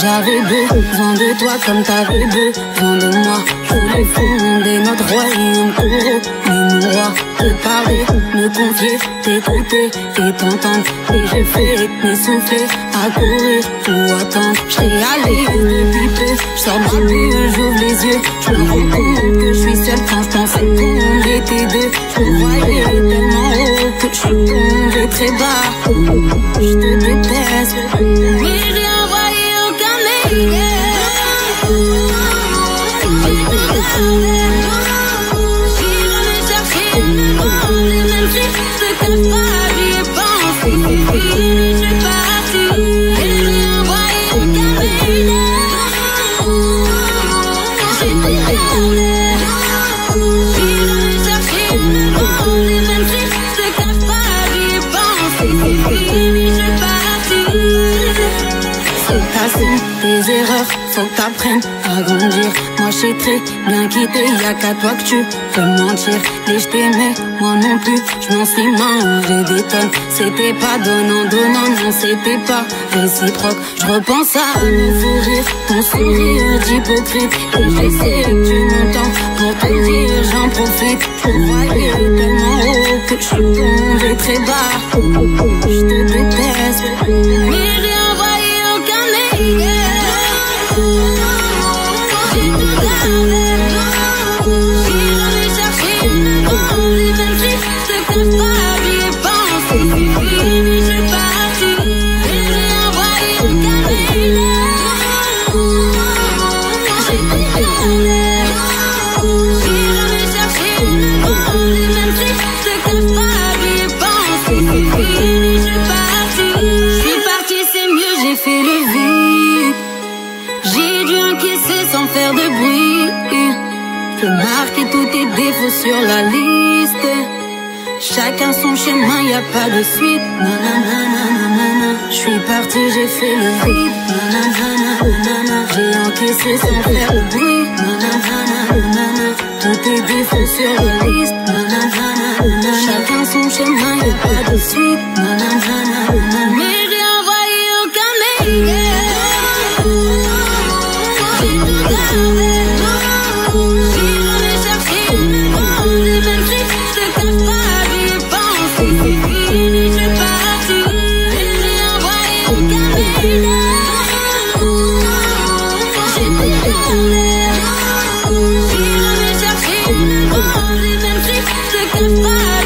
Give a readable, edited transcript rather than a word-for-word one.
J'avais besoin de toi comme t'avais besoin de moi. Je voulais fonder notre royaume pour mémoire. Te parler, me confier, t'écouter et t'entendre. Et je fais m'essouffler à courir ou attendre. Je réalise depuis peu, je sors du bulle, j'ouvre les yeux. Je me rends compte que je suis seule quand je pensais qu'on était deux. Je me voyais tellement haut que je suis tombée très bas. Je te déteste, mais j'ai envoyé aucun mail. Tes erreurs, faut que t'apprennes à grandir. Moi je sais très bien quitter, y'a qu'à toi que tu peux mentir. Et je t'aimais, moi non plus, je m'en suis mangé des tonnes. C'était pas donnant, non c'était pas réciproque. Je repense à nos fous rires, ton sourire d'hypocrite. Et j'essaie que tu m'entends, pour te dire j'en profite. Je voyais tellement haut que je suis tombé très bas. Je te déteste, mais j'ai envoyé aucun mail. Sur la liste, chacun son chemin, y a pas de suite. Je suis parti, j'ai fait le vide. J'ai encaissé sans faire de bruit. Tous tes défauts sur la liste. Chacun son chemin, y a pas de suite. Mais j'ai envoyé aucun mail. Goodbye.